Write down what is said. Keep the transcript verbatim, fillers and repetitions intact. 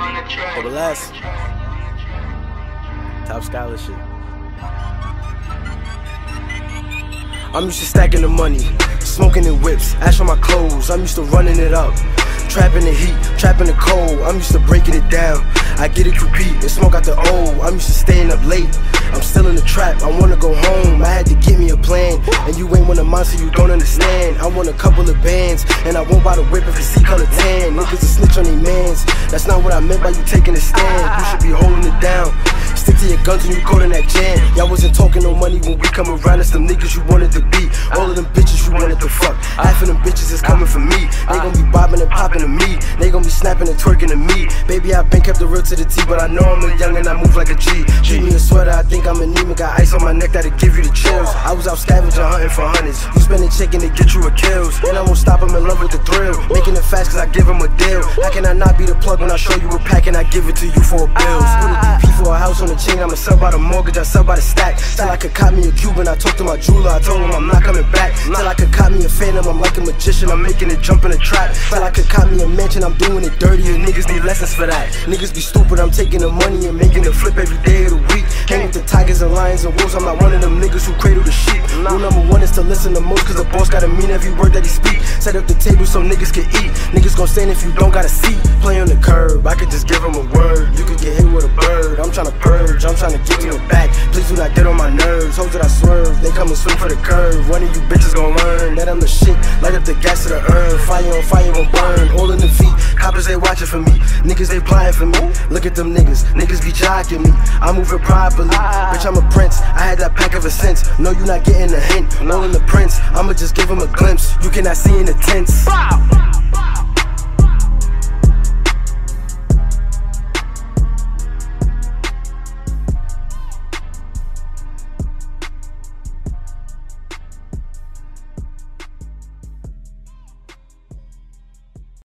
Double S. Top scholarship. I'm used to stacking the money, smoking in whips, ash on my clothes. I'm used to running it up, trapping the heat, trapping the cold. I'm used to breaking it down. I get it repeat and smoke out the old. I'm used to staying up late. I'm still in the trap. I wanna go home. I had to get me a plan. And you ain't want a monster you don't understand. I want a couple of bands, and I won't buy the whip if it's C-color tan. Niggas a snitch on they mans. That's not what I meant by you taking a stand. You should be holding it down. Stick to your guns when you caught in that jam. Y'all wasn't talking no money when we come around. It's them niggas you wanted to be. All of them bitches you wanted to fuck. Half of them bitches is coming for me. They gon' be bobbing and popping to me. They gon' be snapping and twerking to me. Baby, I've been kept the real to the T, but I know I'm a young and I move like a G. Treat me a sweater, I think I'm anemic. Got ice on my neck that'll give you the chills. I was out scavenging, hunting for hundreds. You spending chicken to get you a kills. And I won't stop, I'm in love with the thrill. Making it fast cause I give him a deal. How can I not be the plug when I show you a pack and I give it to you for a bill? Put a D P for a house on the chain, I'ma sell by the mortgage, I sell by the stack. Till I could cop me a Cuban, I talked to my jeweler, I told him I'm not coming back. Till I could cop me a phantom, I'm like a magician, I'm making it jump in a trap. Till I could cop me a mansion, I'm doing it dirty, and niggas need lessons for that. Niggas be stupid, I'm taking the money and making it flip every day of the week. Hang with the tigers and lions and wolves, I'm not one of them niggas who cradle the sheep. Rule number one is to listen the most, cause the boss gotta mean every word that he speak. Set up the table so niggas can eat. Niggas gon' stand if you don't got a seat. Play on the curb, I could just give him a word. You could get hit with a bird, I'm tryna purge, I'm tryna get you it back. Please do not get on my nerves, hoes that I swerve, they come and swing for the curve. One of you bitches gon' learn that I'm the shit. Light up the gas to the urn, fire on fire gon' burn. All in the feet, coppers they watching for me. Niggas they plotting for me. Look at them niggas, niggas be jocking me. I move it properly, bitch I'm a prince. I had that pack ever since. No, you not getting a hint. All in the prince, I'ma just give him a glimpse. You cannot see in the tents.